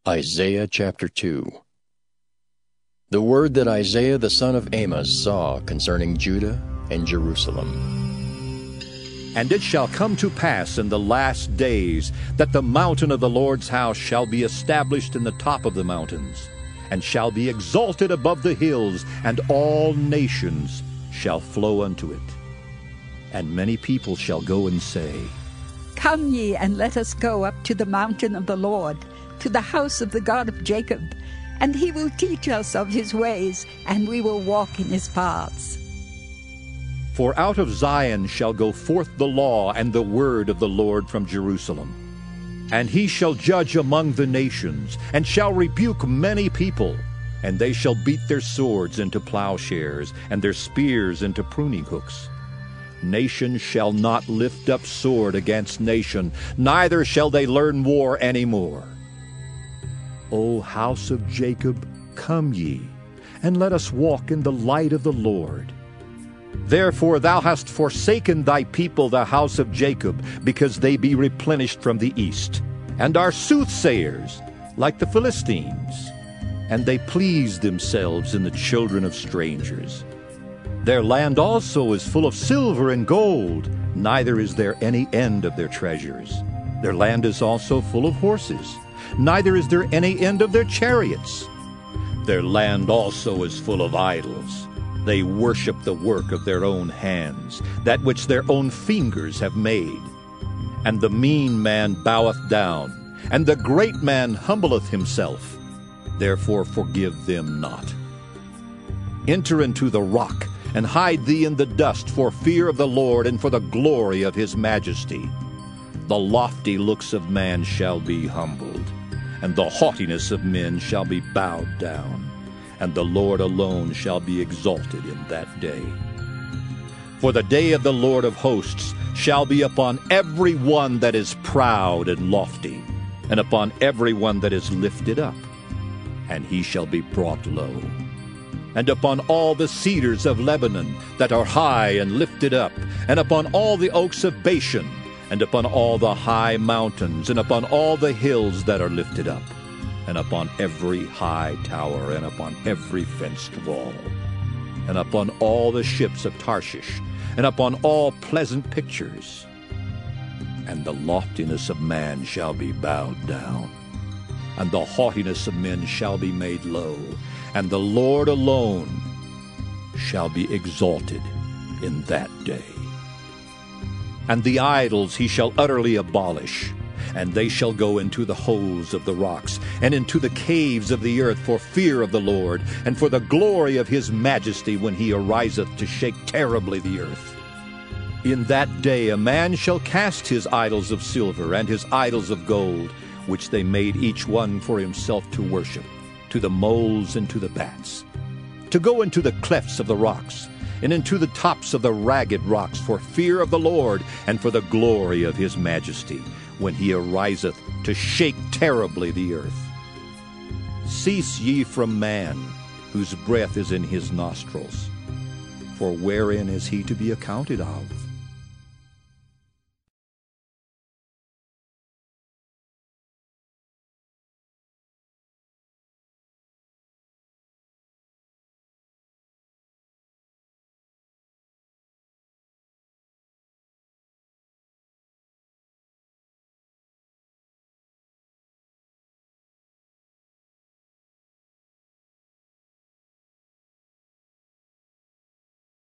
Isaiah chapter 2. The word that Isaiah the son of Amos saw concerning Judah and Jerusalem. And it shall come to pass in the last days that the mountain of the Lord's house shall be established in the top of the mountains, and shall be exalted above the hills, and all nations shall flow unto it. And many people shall go and say, Come ye, and let us go up to the mountain of the Lord, to the house of the God of Jacob, and he will teach us of his ways, and we will walk in his paths. For out of Zion shall go forth the law and the word of the Lord from Jerusalem. And he shall judge among the nations, and shall rebuke many people. And they shall beat their swords into plowshares, and their spears into pruning hooks. Nation shall not lift up sword against nation, neither shall they learn war any more. O house of Jacob, come ye, and let us walk in the light of the Lord. Therefore thou hast forsaken thy people, the house of Jacob, because they be replenished from the east, and are soothsayers, like the Philistines. And they please themselves in the children of strangers. Their land also is full of silver and gold, neither is there any end of their treasures. Their land is also full of horses, neither is there any end of their chariots. Their land also is full of idols. They worship the work of their own hands, that which their own fingers have made. And the mean man boweth down, and the great man humbleth himself. Therefore forgive them not. Enter into the rock, and hide thee in the dust for fear of the Lord and for the glory of his majesty. The lofty looks of man shall be humbled, and the haughtiness of men shall be bowed down, and the Lord alone shall be exalted in that day. For the day of the Lord of hosts shall be upon every one that is proud and lofty, and upon every one that is lifted up, and he shall be brought low. And upon all the cedars of Lebanon that are high and lifted up, and upon all the oaks of Bashan, and upon all the high mountains, and upon all the hills that are lifted up, and upon every high tower, and upon every fenced wall, and upon all the ships of Tarshish, and upon all pleasant pictures. And the loftiness of man shall be bowed down, and the haughtiness of men shall be made low, and the Lord alone shall be exalted in that day. And the idols he shall utterly abolish, and they shall go into the holes of the rocks, and into the caves of the earth for fear of the Lord, and for the glory of his majesty when he ariseth to shake terribly the earth. In that day a man shall cast his idols of silver and his idols of gold, which they made each one for himself to worship, to the moles and to the bats, to go into the clefts of the rocks, and into the tops of the ragged rocks for fear of the Lord and for the glory of his majesty, when he ariseth to shake terribly the earth. Cease ye from man, whose breath is in his nostrils, for wherein is he to be accounted of?